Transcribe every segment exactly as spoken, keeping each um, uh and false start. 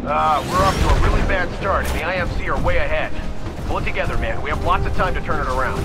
Uh, we're off to a really bad start, and the I M C are way ahead. Pull it together, man. We have lots of time to turn it around.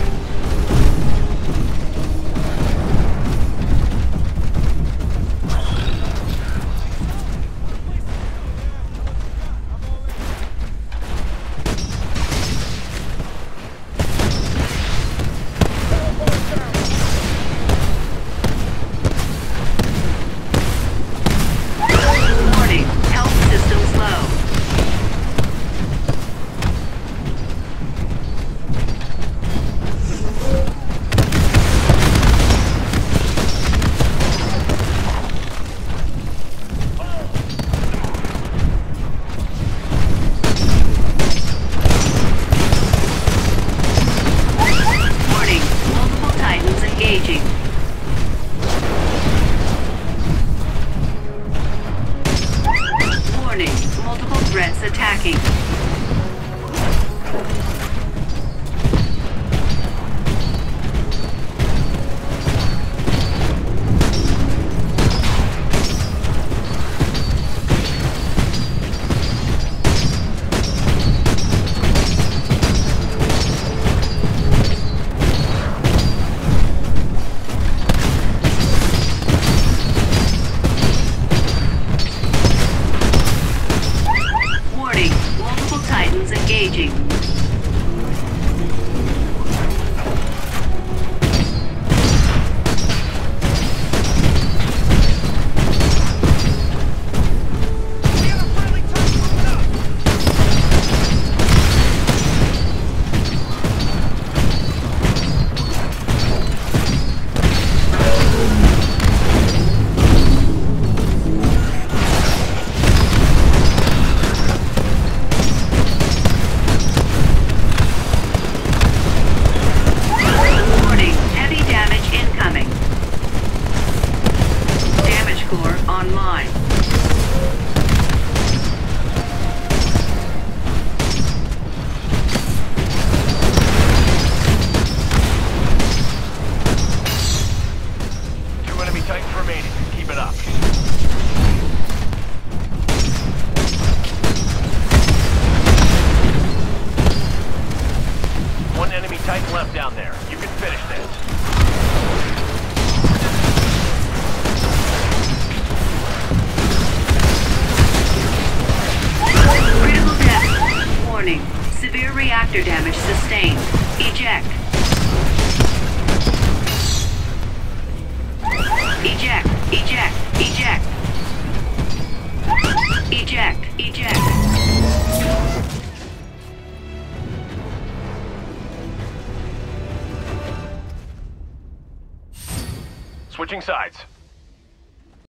Multiple threats attacking. Engaging. Online. Two enemy Titans remaining. Keep it up. One enemy Titan left down there. You can finish this. Severe reactor damage sustained. Eject. Eject. Eject. Eject. Eject. Eject. Switching sides.